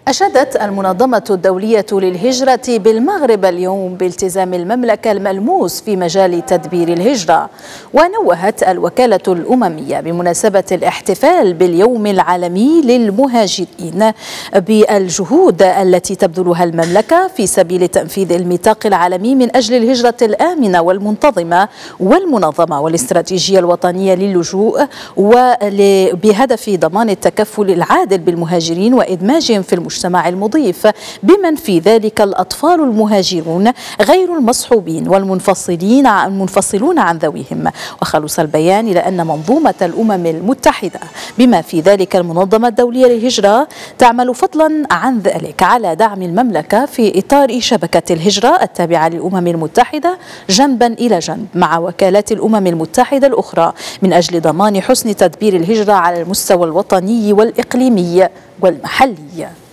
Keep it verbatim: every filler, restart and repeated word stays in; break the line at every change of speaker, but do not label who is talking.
أشادت المنظمة الدولية للهجرة بالمغرب اليوم بالتزام المملكة الملموس في مجال تدبير الهجرة. ونوهت الوكالة الأممية بمناسبة الاحتفال باليوم العالمي للمهاجرين بالجهود التي تبذلها المملكة في سبيل تنفيذ الميثاق العالمي من أجل الهجرة الآمنة والمنتظمة والمنظمة والاستراتيجية الوطنية للجوء، وبهدف ضمان التكفل العادل بالمهاجرين وإدماجهم في المجتمع المجتمع المضيف، بمن في ذلك الأطفال المهاجرون غير المصحوبين والمنفصلين المنفصلون عن ذويهم. وخلص البيان إلى أن منظومة الأمم المتحدة بما في ذلك المنظمة الدولية للهجرة تعمل فضلا عن ذلك على دعم المملكة في إطار شبكة الهجرة التابعة للأمم المتحدة جنبا إلى جنب مع وكالات الأمم المتحدة الأخرى من أجل ضمان حسن تدبير الهجرة على المستوى الوطني والإقليمي والمحلي.